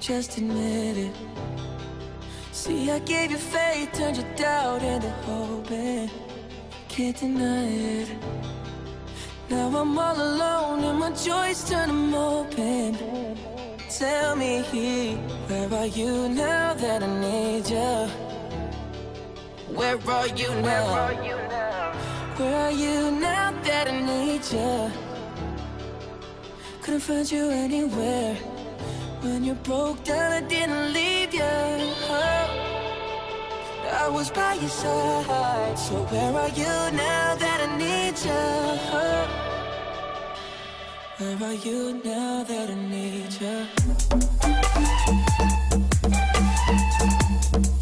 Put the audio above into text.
just admit it. See, I gave you faith, turned your doubt into hope, and can't deny it. Now I'm all alone and my joys turn them open. Tell me, where are you now that I need you? Where are you now? Where are you now that I need you? Couldn't find you anywhere. When you broke down, I didn't leave you. I was by your side. So where are you now that I need you? Where are you now that I need you?